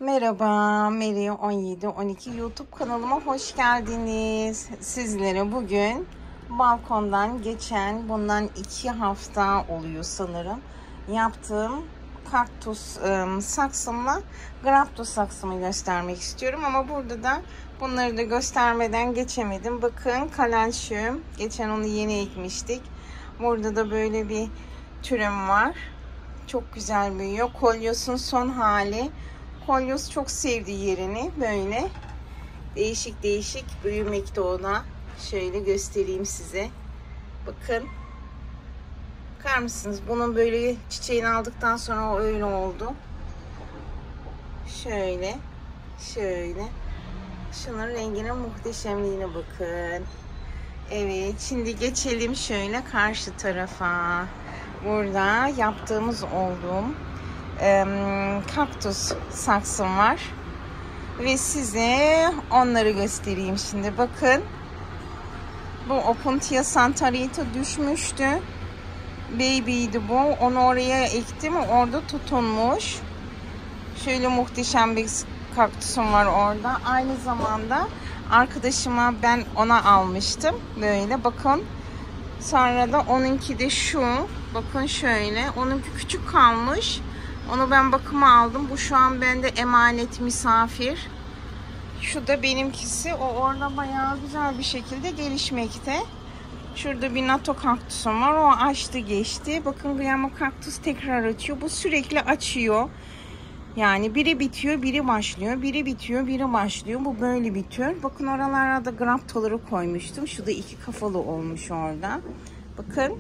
Merhaba, Meri 1712 YouTube kanalıma hoş geldiniz. Sizlere bugün balkondan geçen bundan 2 hafta oluyor sanırım yaptığım kaktüs saksımla graptos saksımı göstermek istiyorum. Ama burada da bunları da göstermeden geçemedim. Bakın kalançım. Geçen onu yeni ekmiştik. Burada da böyle bir türüm var. Çok güzel büyüyor. Kolyosun son hali. Kolyos çok sevdi yerini. Böyle değişik değişik büyümekte ona. Şöyle göstereyim size. Bakın. Bakar mısınız? Bunun böyle çiçeğini aldıktan sonra o öyle oldu. Şöyle. Şöyle. Şunun renginin muhteşemliğine bakın. Evet. Şimdi geçelim şöyle karşı tarafa. Burada yaptığımız olduğum kaktüs saksım var. Ve size onları göstereyim şimdi. Bakın. Bu Opuntia Santarita düşmüştü. Baby'ydi bu. Onu oraya ektim. Orada tutunmuş. Şöyle muhteşem bir kaktüsüm var orada. Aynı zamanda arkadaşıma ben ona almıştım. Böyle bakın. Sonra da onunki de şu. Bakın şöyle. Onunki küçük kalmış. Onu ben bakıma aldım. Bu şu an bende emanet misafir. Şu da benimkisi. O orada bayağı güzel bir şekilde gelişmekte. Şurada bir NATO kaktüsüm var. O açtı geçti. Bakın Guillermo kaktüs tekrar açıyor. Bu sürekli açıyor. Yani biri bitiyor, biri başlıyor. Biri bitiyor, biri başlıyor. Bu böyle bir tür. Bakın oralara da graptoları koymuştum. Şu da 2 kafalı olmuş orada. Bakın.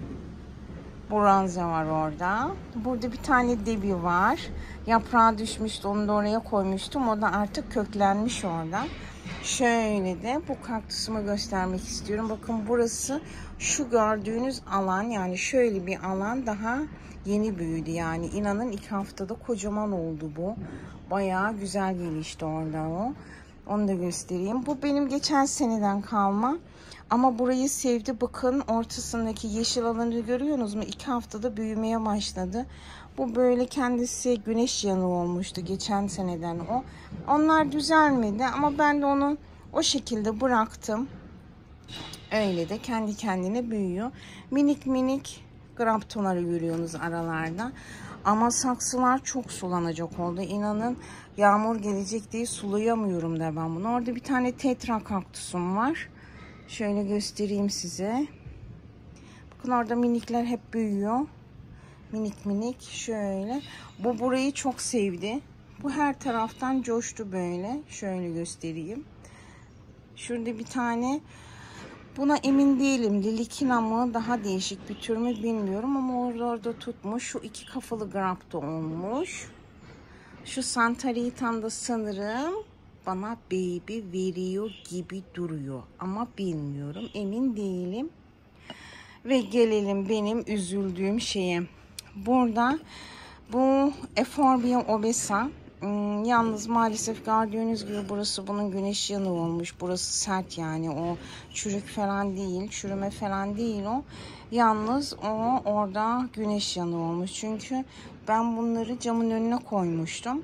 Boranza var orada. Burada bir tane debi var. Yaprağı düşmüştü. Onu da oraya koymuştum. O da artık köklenmiş orada. Şöyle de bu kaktüsümü göstermek istiyorum. Bakın burası şu gördüğünüz alan, yani şöyle bir alan daha yeni büyüdü. Yani inanın 2 haftada kocaman oldu bu. Bayağı güzel gelişti orada o. Onu da göstereyim. Bu benim geçen seneden kalma. Ama burayı sevdi. Bakın ortasındaki yeşil alanı görüyorsunuz mu? 2 haftada büyümeye başladı. Bu böyle kendisi güneş yanığı olmuştu geçen seneden o. Onlar düzelmedi ama ben de onu o şekilde bıraktım. Öyle de kendi kendine büyüyor. Minik minik graptonları görüyorsunuz aralarda. Ama saksılar çok sulanacak oldu. İnanın yağmur gelecek diye sulayamıyorum da ben bunu. Orada bir tane tetra kaktüsüm var. Şöyle göstereyim size. Bakın orada minikler hep büyüyor. Minik minik şöyle. Bu burayı çok sevdi. Bu her taraftan coştu böyle. Şöyle göstereyim. Şurada bir tane. Buna emin değilim. Lilikina mı? Daha değişik bir tür mü bilmiyorum ama orada tutmuş. Şu 2 kafalı grapto olmuş. Şu Santarita'da sanırım bana baby veriyor gibi duruyor. Ama bilmiyorum. Emin değilim. Ve gelelim benim üzüldüğüm şeye. Burada bu Euphorbia obesa. Yalnız maalesef gördüğünüz gibi burası bunun güneş yanığı olmuş. Burası sert yani. O çürük falan değil. Çürüme falan değil o. Yalnız o orada güneş yanığı olmuş. Çünkü ben bunları camın önüne koymuştum.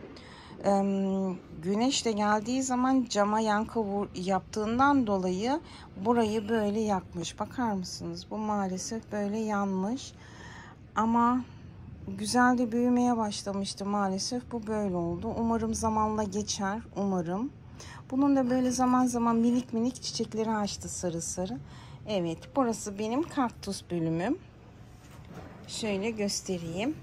Güneş de geldiği zaman cama yankı yaptığından dolayı burayı böyle yakmış. Bakar mısınız? Bu maalesef böyle yanmış. Ama güzel de büyümeye başlamıştı maalesef. Bu böyle oldu. Umarım zamanla geçer. Umarım. Bunun da böyle zaman zaman minik minik çiçekleri açtı sarı sarı. Evet, burası benim kaktüs bölümüm. Şöyle göstereyim.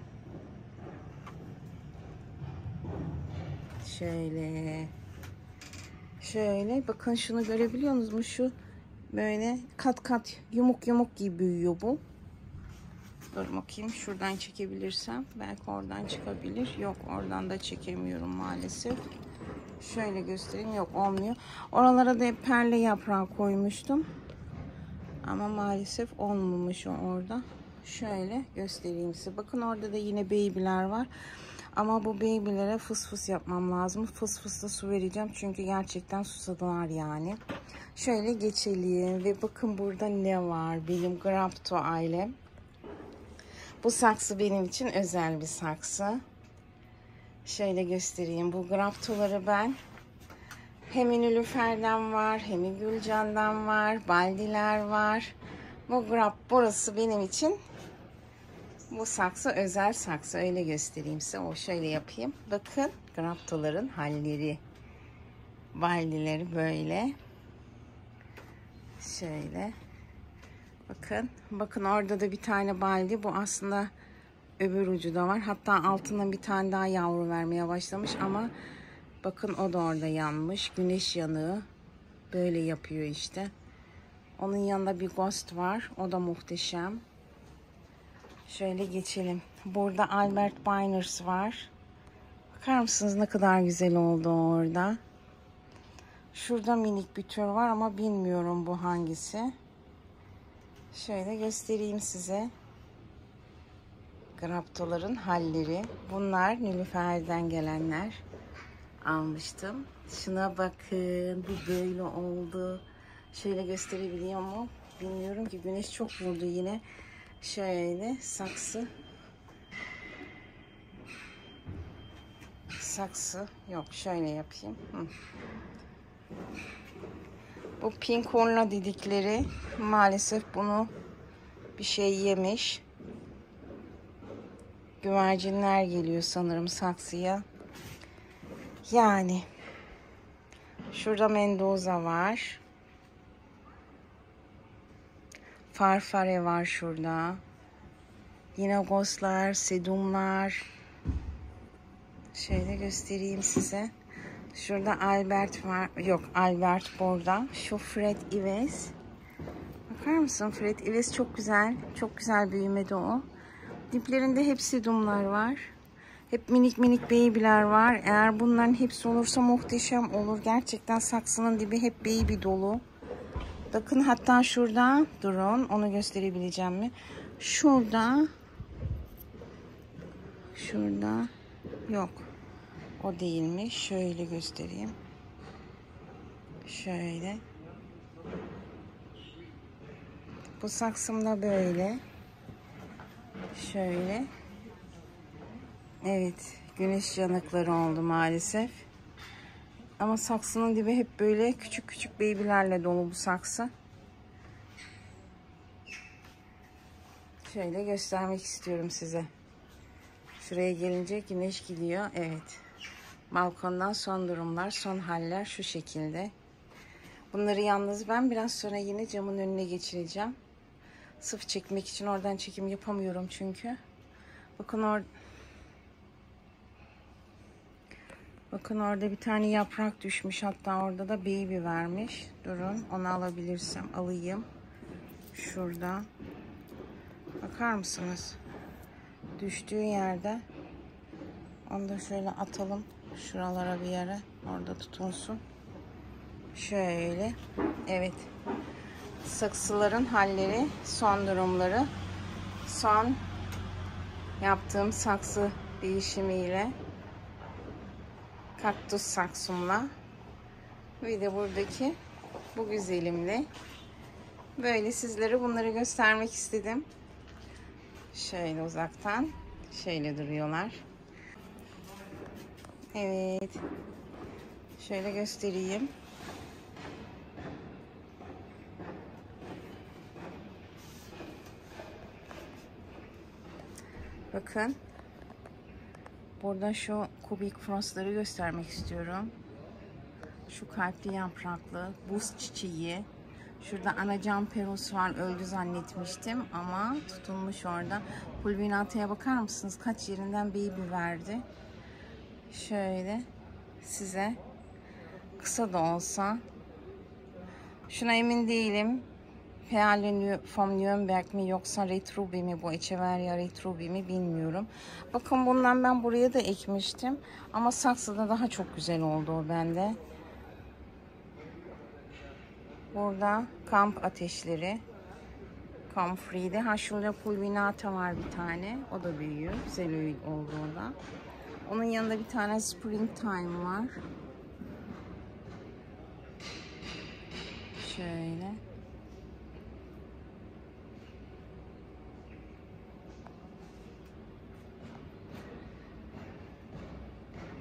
Şöyle bakın, şunu görebiliyor musunuz? Şu böyle kat kat yumuk yumuk gibi büyüyor bu. Dur bakayım, şuradan çekebilirsem belki oradan çıkabilir. Yok, oradan da çekemiyorum maalesef. Şöyle göstereyim, yok olmuyor. Oralara da perle yaprağı koymuştum ama maalesef olmamış orada. Şöyle göstereyim size. Bakın orada da yine baby'ler var. Ama bu baby'lere fıs fıs yapmam lazım. Fıs fıs da su vereceğim. Çünkü gerçekten susadılar yani. Şöyle geçelim. Ve bakın burada ne var? Benim grapto ailem. Bu saksı benim için özel bir saksı. Şöyle göstereyim. Bu graptoları ben hem Nilüfer'den var, hem Gülcan'dan var, baldiler var. Bu burası benim için, bu saksı özel saksı. Öyle göstereyim size. O şöyle yapayım. Bakın graptoların halleri. Baldileri böyle. Şöyle. Bakın. Bakın orada da bir tane baldi. Bu aslında öbür ucu da var. Hatta altından bir tane daha yavru vermeye başlamış ama bakın o da orada yanmış. Güneş yanığı. Böyle yapıyor işte. Onun yanında bir ghost var. O da muhteşem. Şöyle geçelim. Burada Albert Biners var. Bakar mısınız ne kadar güzel oldu orada. Şurada minik bir tür var ama bilmiyorum bu hangisi. Şöyle göstereyim size. Graptoların halleri. Bunlar Nilüfer'den gelenler. Almıştım. Şuna bakın. Bu böyle oldu. Şöyle gösterebiliyor mu? Bilmiyorum ki. Güneş çok vurdu yine. Şöyle saksı. Saksı. Yok şöyle yapayım. Bu pinkorna dedikleri maalesef bunu bir şey yemiş. Güvercinler geliyor sanırım saksıya. Yani şurada Mendoza var. Farfare var şurada. Yine ghostlar, sedumlar. Şöyle göstereyim size. Şurada Albert var. Yok, Albert burada. Şu Fred Ives. Bakar mısın? Fred Ives çok güzel. Çok güzel büyümedi o. Diplerinde hep sedumlar var. Hep minik minik baby'ler var. Eğer bunların hepsi olursa muhteşem olur. Gerçekten saksının dibi hep baby dolu. Bakın hatta şurada, durun onu gösterebileceğim mi? Şurada yok. O değilmiş. Şöyle göstereyim. Şöyle. Bu saksımda böyle. Şöyle. Evet. Güneş yanıkları oldu maalesef. Ama saksının dibi hep böyle küçük küçük baby'lerle dolu bu saksı. Şöyle göstermek istiyorum size. Şuraya gelince güneş gidiyor. Evet. Balkondan son durumlar, son haller şu şekilde. Bunları yalnız ben biraz sonra yine camın önüne geçireceğim. Sırf çekmek için, oradan çekim yapamıyorum çünkü. Bakın orada bir tane yaprak düşmüş. Hatta orada da baby vermiş. Durun onu alabilirsem alayım. Şurada. Bakar mısınız? Düştüğü yerde. Onu da şöyle atalım. Şuralara bir yere. Orada tutunsun. Şöyle. Evet. Saksıların halleri, son durumları. Son yaptığım saksı değişimiyle, kaktüs saksımla, bir de buradaki bu güzelimle böyle sizlere bunları göstermek istedim. Şöyle uzaktan şöyle duruyorlar. Evet. Şöyle göstereyim. Bakın. Burada şu kubik frostları göstermek istiyorum. Şu kalpli yapraklı buz çiçeği. Şurada anacan perus var. Öldü zannetmiştim ama tutulmuş orada. Pulvinata'ya bakar mısınız? Kaç yerinden baby verdi. Şöyle size kısa da olsa. Şuna emin değilim. Pearl from Nürnberg mi yoksa Retruby mi, bu Echeveria Retruby mi bilmiyorum. Bakın bundan ben buraya da ekmiştim. Ama saksıda daha çok güzel oldu o bende. Burada kamp ateşleri. Comfrey'de. Ha şurada Pulvinata var bir tane. O da büyüyor. Güzel oldu o da. Onun yanında bir tane Springtime var. Şöyle.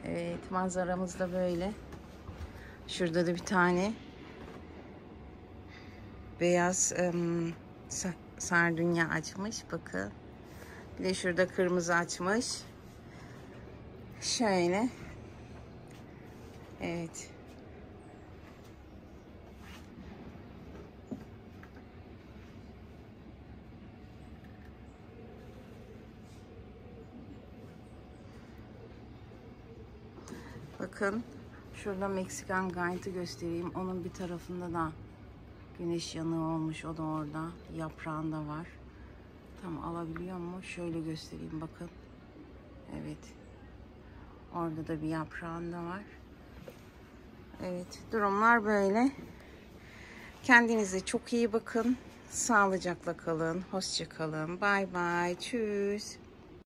Evet, manzaramız da böyle. Şurada da bir tane beyaz sardunya açmış. Bakın. Bir de şurada kırmızı açmış. Şöyle. Evet. Bakın. Şurada Meksikan Guide'ı göstereyim. Onun bir tarafında da güneş yanığı olmuş. O da orada. Yaprağında var. Tam alabiliyor mu? Şöyle göstereyim. Bakın. Evet. Orada da bir yaprağında var. Evet. Durumlar böyle. Kendinize çok iyi bakın. Sağlıcakla kalın. Hoşça kalın. Bay bay. Tschüss.